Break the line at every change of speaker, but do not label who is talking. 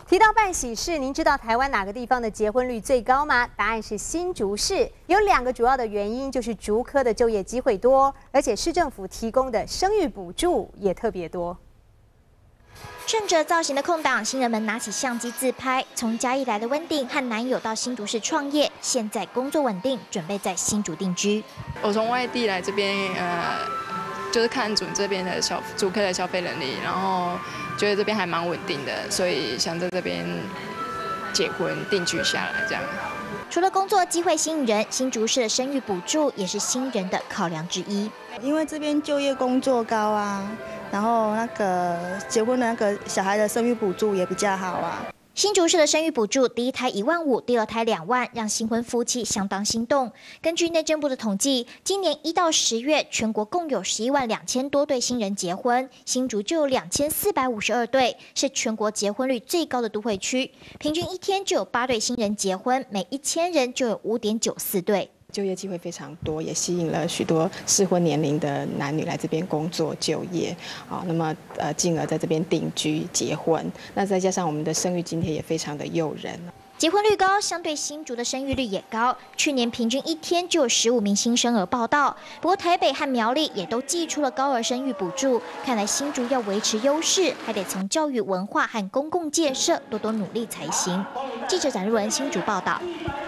提到办喜事，您知道台湾哪个地方的结婚率最高吗？答案是新竹市。有2个主要的原因，就是竹科的就业机会多，而且市政府提供的生育补助也特别多。
趁着造型的空档，新人们拿起相机自拍。从嘉义来的温定和男友到新竹市创业，现在工作稳定，准备在新竹定居。
我从外地来这边，就是看准这边的竹科的消费能力，然后觉得这边还蛮稳定的，所以想在这边结婚定居下来这样。
除了工作机会吸引人，新竹市的生育补助也是新人的考量之一。
因为这边就业工作高啊，然后那个结婚的那个小孩的生育补助也比较好啊。
新竹市的生育补助，第一胎15000，第二胎2万，让新婚夫妻相当心动。根据内政部的统计，今年1到10月，全国共有112000多对新人结婚，新竹就有2452对，是全国结婚率最高的都会区。平均一天就有8对新人结婚，每1000人就有5.94对。
就业机会非常多，也吸引了许多适婚年龄的男女来这边工作就业啊。那么进而在这边定居结婚，那再加上我们的生育津贴也非常的诱人。
结婚率高，相对新竹的生育率也高。去年平均一天就有15名新生儿报到。不过台北和苗栗也都祭出了高额生育补助，看来新竹要维持优势，还得从教育、文化和公共建设多多努力才行。记者展瑞文新竹报道。